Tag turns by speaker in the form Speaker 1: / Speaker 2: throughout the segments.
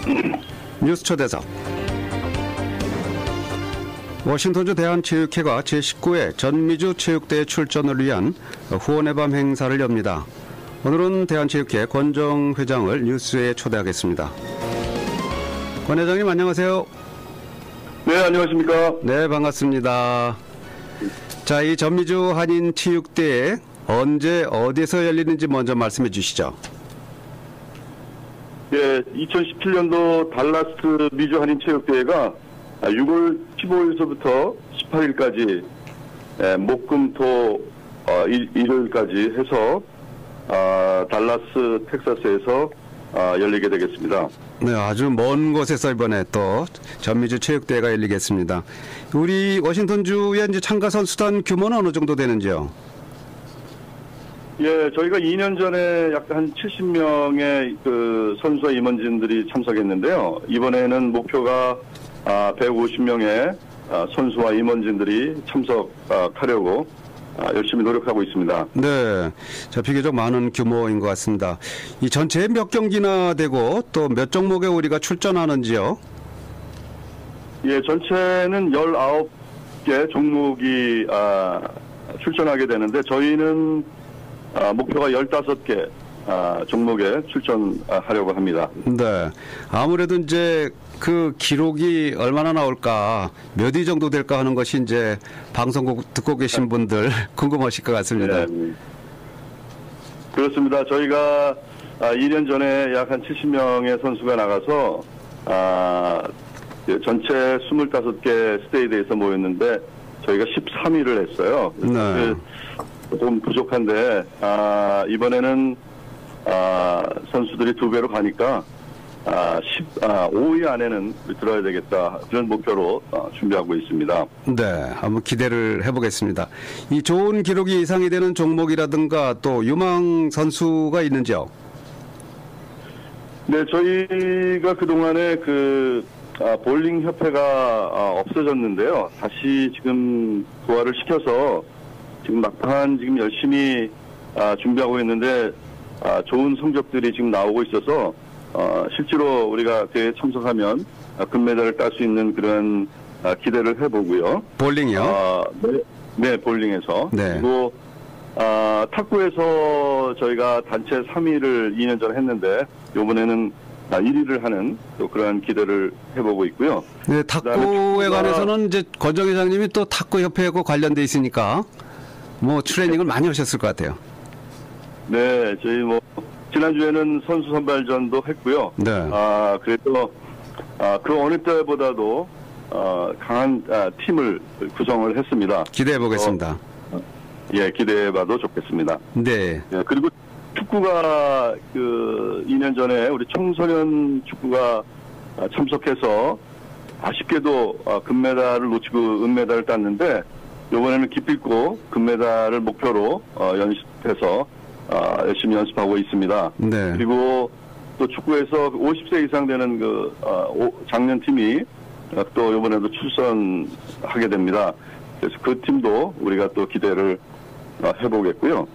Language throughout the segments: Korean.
Speaker 1: 뉴스 초대석. 워싱턴주 대한체육회가 제19회 전미주 체육대회 출전을 위한 후원의 밤 행사를 엽니다. 오늘은 대한체육회 권정 회장을 뉴스에 초대하겠습니다. 권 회장님 안녕하세요.
Speaker 2: 네, 안녕하십니까.
Speaker 1: 네, 반갑습니다. 자, 이 전미주 한인 체육대회 언제 어디에서 열리는지 먼저 말씀해 주시죠.
Speaker 2: 예, 2017년도 달라스 미주 한인 체육대회가 6월 15일서부터 18일까지 목금토 일요일까지 해서 달라스 텍사스에서 열리게 되겠습니다.
Speaker 1: 네, 아주 먼 곳에서 이번에 또 전미주 체육대회가 열리겠습니다. 우리 워싱턴주의 이제 참가 선수단 규모는 어느 정도 되는지요?
Speaker 2: 예, 저희가 2년 전에 약 한 70명의 그 선수와 임원진들이 참석했는데요. 이번에는 목표가 150명의 선수와 임원진들이 참석하려고 열심히 노력하고 있습니다.
Speaker 1: 네, 자, 비교적 많은 규모인 것 같습니다. 이 전체에 몇 경기나 되고 또 몇 종목에 우리가 출전하는지요?
Speaker 2: 예, 전체는 19개 종목이 출전하게 되는데 저희는 목표가 15개 종목에 출전하려고 합니다.
Speaker 1: 네, 아무래도 이제 그 기록이 얼마나 나올까, 몇 위 정도 될까 하는 것이 이제 방송국 듣고 계신 분들 궁금하실 것 같습니다.
Speaker 2: 네. 그렇습니다. 저희가 2년 전에 약 한 70명의 선수가 나가서 전체 25개 스테이트에서 모였는데 저희가 13위를 했어요.
Speaker 1: 네.
Speaker 2: 좀 부족한데 이번에는 선수들이 2배로 가니까 5위 안에는 들어야 되겠다, 그런 목표로 준비하고 있습니다.
Speaker 1: 네, 한번 기대를 해보겠습니다. 이 좋은 기록이 예상이 되는 종목이라든가 또 유망 선수가 있는지요?
Speaker 2: 네, 저희가 그동안에 볼링 협회가 없어졌는데요. 다시 지금 부활을 시켜서 지금 막판 지금 열심히 준비하고 있는데 좋은 성적들이 지금 나오고 있어서 실제로 우리가 대회에 참석하면 금메달을 딸 수 있는 그런 기대를 해보고요.
Speaker 1: 볼링이요?
Speaker 2: 네, 볼링에서.
Speaker 1: 네.
Speaker 2: 그리고 탁구에서 저희가 단체 3위를 2년 전에 했는데 이번에는 1위를 하는 또 그러한 기대를 해보고 있고요.
Speaker 1: 네, 탁구에 관해서는 이제 권정 회장님이 또 탁구 협회하고 관련돼 있으니까 뭐 트레이닝을 많이 하셨을 것 같아요.
Speaker 2: 네, 저희 지난주에는 선수 선발전도 했고요.
Speaker 1: 네.
Speaker 2: 그래서 그 어느 때보다도 강한 팀을 구성을 했습니다.
Speaker 1: 기대해 보겠습니다.
Speaker 2: 예, 기대해봐도 좋겠습니다.
Speaker 1: 네.
Speaker 2: 예, 그리고 축구가 2년 전에 우리 청소년 축구가 참석해서 아쉽게도 금메달을 놓치고 은메달을 땄는데 이번에는 기필코 금메달을 목표로 연습해서 열심히 연습하고 있습니다.
Speaker 1: 네.
Speaker 2: 그리고 또 축구에서 50세 이상 되는 장년 팀이 또 이번에도 출전하게 됩니다. 그래서 그 팀도 우리가 또 기대를 해보겠고요.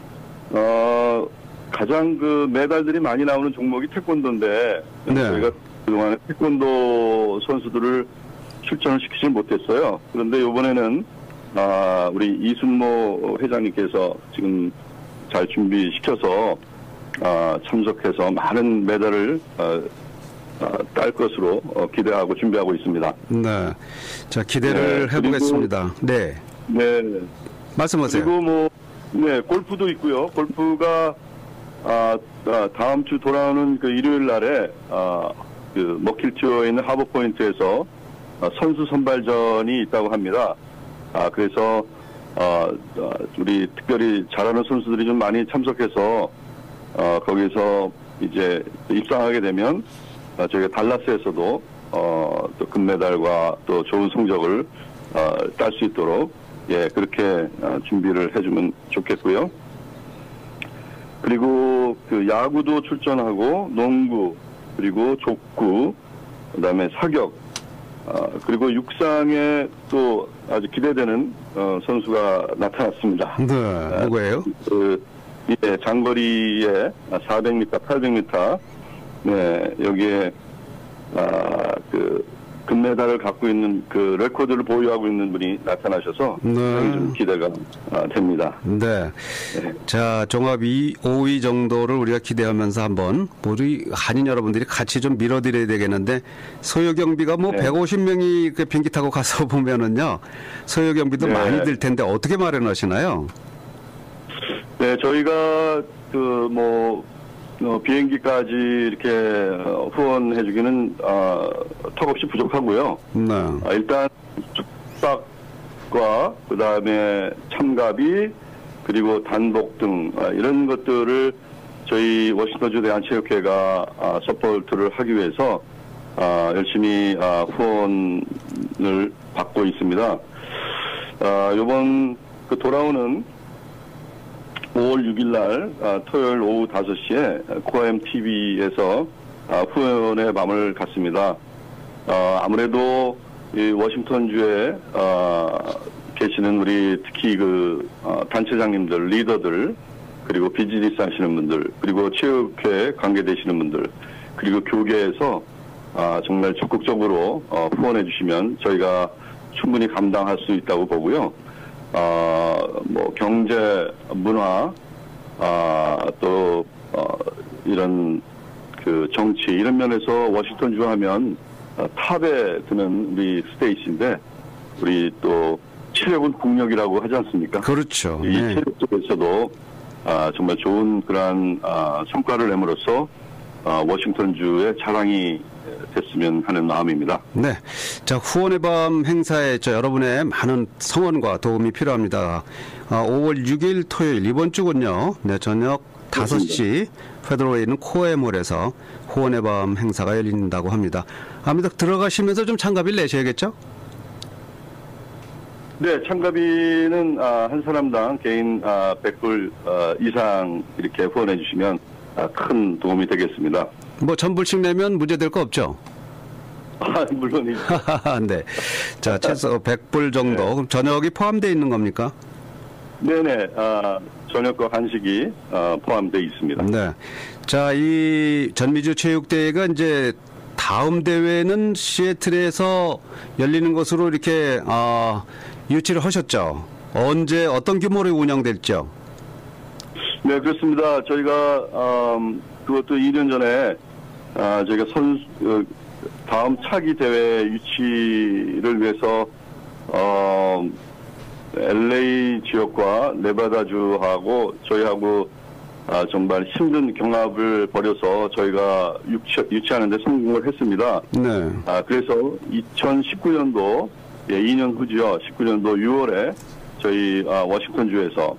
Speaker 2: 가장 메달들이 많이 나오는 종목이 태권도인데
Speaker 1: 네.
Speaker 2: 저희가 그동안에 태권도 선수들을 출전을 시키지 못했어요. 그런데 이번에는 우리 이순모 회장님께서 지금 잘 준비시켜서 참석해서 많은 메달을 딸 것으로 기대하고 준비하고 있습니다.
Speaker 1: 네, 자, 기대를 해보겠습니다. 네.
Speaker 2: 네.
Speaker 1: 말씀하세요.
Speaker 2: 그리고 골프도 있고요. 골프가 다음 주 돌아오는 일요일 날에 머킬티어에 있는 하버포인트에서 선수 선발전이 있다고 합니다. 그래서 우리 특별히 잘하는 선수들이 좀 많이 참석해서 거기서 이제 입상하게 되면 저희가 달라스에서도 또 금메달과 또 좋은 성적을 딸 수 있도록 그렇게 준비를 해주면 좋겠고요. 그리고 야구도 출전하고 농구, 그리고 족구, 그다음에 사격, 그리고 육상에 또 아주 기대되는 선수가 나타났습니다.
Speaker 1: 네, 누구예요?
Speaker 2: 장거리에 400m, 800m, 네, 여기에 그 금메달을 갖고 있는 그 레코드를 보유하고 있는 분이 나타나셔서
Speaker 1: 네.
Speaker 2: 좀 기대가 됩니다.
Speaker 1: 네.
Speaker 2: 네.
Speaker 1: 자, 종합 5위 정도를 우리가 기대하면서 한번 우리 한인 여러분들이 같이 좀 밀어드려야 되겠는데 소요경비가 뭐
Speaker 2: 네.
Speaker 1: 150명이 그 비행기 타고 가서 보면은요 소요경비도
Speaker 2: 네.
Speaker 1: 많이 들 텐데 어떻게 마련하시나요?
Speaker 2: 네, 저희가 그 뭐 비행기까지 이렇게 후원해주기는 턱없이 부족하고요.
Speaker 1: 네.
Speaker 2: 일단 숙박과 그 다음에 참가비 그리고 단복 등 이런 것들을 저희 워싱턴주 대한체육회가 서포트를 하기 위해서 열심히 후원을 받고 있습니다. 이번 그 돌아오는 5월 6일 날 토요일 오후 5시에 코아엠 TV에서 후원의 밤을 갖습니다. 아무래도 이 워싱턴주에 계시는 우리 특히 그 단체장님들, 리더들, 그리고 비즈니스 하시는 분들, 그리고 체육회 관계되시는 분들, 그리고 교계에서 정말 적극적으로 후원해 주시면 저희가 충분히 감당할 수 있다고 보고요. 뭐 경제, 문화, 또 이런 그 정치 이런 면에서 워싱턴주 하면 탑에 드는 우리 스테이트인데 우리 또 체력은 국력이라고 하지 않습니까?
Speaker 1: 그렇죠.
Speaker 2: 이
Speaker 1: 네.
Speaker 2: 체력 쪽에서도 정말 좋은 그러한 성과를 내므로써 워싱턴주의 자랑이 됐으면 하는 마음입니다.
Speaker 1: 네. 자, 후원의 밤 행사에 여러분의 많은 성원과 도움이 필요합니다. 5월 6일 토요일 이번 주군요. 네, 저녁 5시 페드로에 있는 코에몰에서 후원의 밤 행사가 열린다고 합니다. 아무튼 들어가시면서 좀 참가비를 내셔야겠죠?
Speaker 2: 네, 참가비는 한 사람당 개인 100불 이상 이렇게 후원해 주시면 큰 도움이 되겠습니다.
Speaker 1: 뭐 전불씩 내면 문제될 거 없죠?
Speaker 2: 물론이죠.
Speaker 1: 네. 자, 최소 100불 정도.
Speaker 2: 네.
Speaker 1: 그럼 저녁이 포함되어 있는 겁니까?
Speaker 2: 네네. 저녁과 간식이 포함되어 있습니다.
Speaker 1: 네. 자, 이 전미주 체육대회가 이제 다음 대회는 시애틀에서 열리는 것으로 이렇게 유치를 하셨죠. 언제 어떤 규모로 운영될지요?
Speaker 2: 네, 그렇습니다. 저희가 그것도 2년 전에 저희가 다음 차기 대회 유치를 위해서 LA 지역과 네바다주하고 저희하고 정말 힘든 경합을 벌여서 저희가 유치하는 데 성공을 했습니다.
Speaker 1: 네.
Speaker 2: 그래서 2019년도 2년 후죠. 19년도 6월에 저희 워싱턴주에서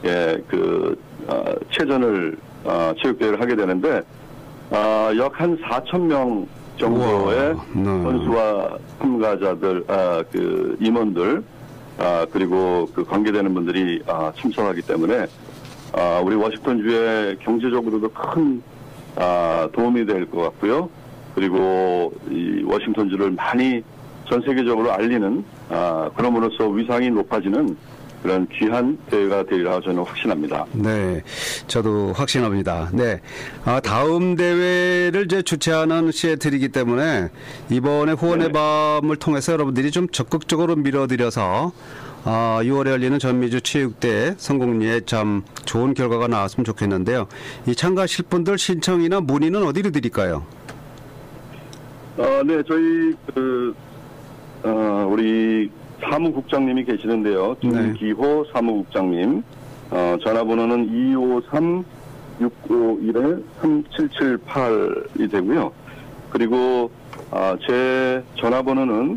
Speaker 2: 체전을 체육대회를 하게 되는데 약 한 4,000명 정도의 선수와 참가자들, 그 임원들, 그리고 그 관계되는 분들이 참석하기 때문에 우리 워싱턴주에 경제적으로도 큰 도움이 될 것 같고요. 그리고 이 워싱턴주를 많이 전 세계적으로 알리는 그럼으로써 위상이 높아지는 그런 귀한 대회가 되리라 저는 확신합니다.
Speaker 1: 네, 저도 확신합니다. 네, 다음 대회를 이제 주최하는 시애틀이기 때문에 이번에 후원의 밤을 통해서 여러분들이 좀 적극적으로 밀어드려서 6월에 열리는 전미주 체육대회 성공리에 참 좋은 결과가 나왔으면 좋겠는데요. 이 참가하실 분들 신청이나 문의는 어디로 드릴까요?
Speaker 2: 네, 저희 우리 사무국장님이 계시는데요. 김기호 사무국장님. 전화번호는 253-651-3778이 되고요. 그리고 제 전화번호는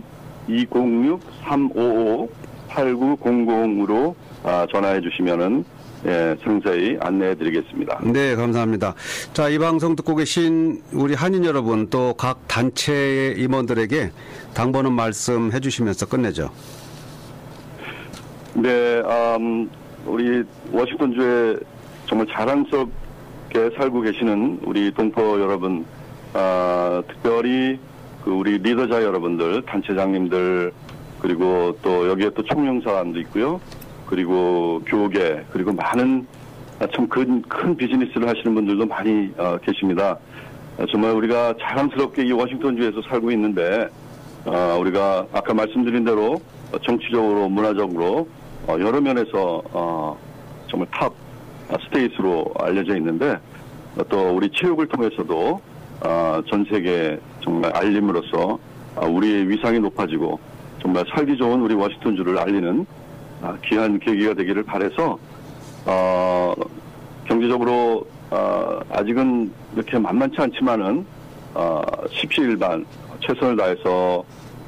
Speaker 2: 206-355-8900으로 전화해 주시면은 상세히 안내해 드리겠습니다.
Speaker 1: 네, 감사합니다. 자, 이 방송 듣고 계신 우리 한인 여러분 또 각 단체 임원들에게 당부하는 말씀 해주시면서 끝내죠.
Speaker 2: 네, 우리 워싱턴주에 정말 자랑스럽게 살고 계시는 우리 동포 여러분, 특별히 그 우리 리더자 여러분들, 단체장님들, 그리고 또 여기에 또 총영사관도 있고요. 그리고 교계, 그리고 많은 참 큰 비즈니스를 하시는 분들도 많이 계십니다. 정말 우리가 자랑스럽게 이 워싱턴주에서 살고 있는데 우리가 아까 말씀드린 대로 정치적으로 문화적으로 여러 면에서 정말 탑 스테이트로 알려져 있는데 또 우리 체육을 통해서도 전 세계 정말 알림으로써 우리의 위상이 높아지고 정말 살기 좋은 우리 워싱턴주를 알리는 귀한 계기가 되기를 바라서 경제적으로 아직은 이렇게 만만치 않지만은 십시일반 최선을 다해서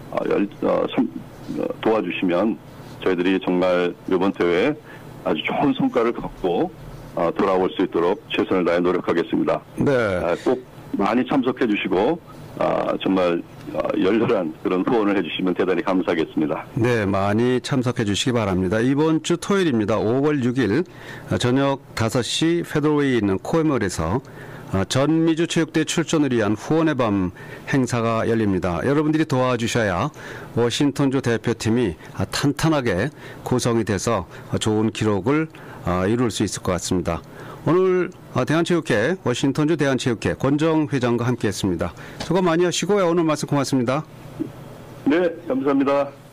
Speaker 2: 도와주시면 저희들이 정말 이번 대회에 아주 좋은 성과를 갖고 돌아올 수 있도록 최선을 다해 노력하겠습니다.
Speaker 1: 네.
Speaker 2: 꼭 많이 참석해 주시고 정말 열렬한 그런 후원을 해주시면 대단히 감사하겠습니다.
Speaker 1: 네, 많이 참석해 주시기 바랍니다. 이번 주 토요일입니다. 5월 6일 저녁 5시 페더웨이에 있는 코에멀에서 전미주 체육대 출전을 위한 후원의 밤 행사가 열립니다. 여러분들이 도와주셔야 워싱턴주 대표팀이 탄탄하게 구성이 돼서 좋은 기록을 이룰 수 있을 것 같습니다. 오늘 대한체육회 워싱턴주 대한체육회 권정 회장과 함께했습니다. 수고 많이 하시고요. 오늘 말씀 고맙습니다.
Speaker 2: 네, 감사합니다.